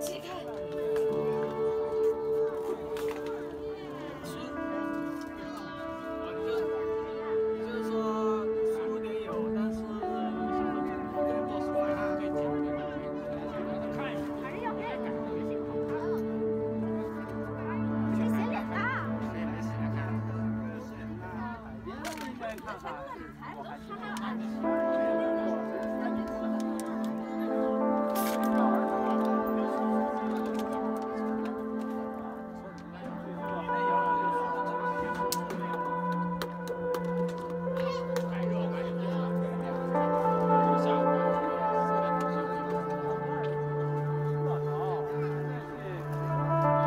起开。 就是说输点有，但是有些东西不能做出来，可以减肥。看一下， 还是要看感觉性好看。你洗脸的？ 谁来洗来看？是那海边那边看看，我还是。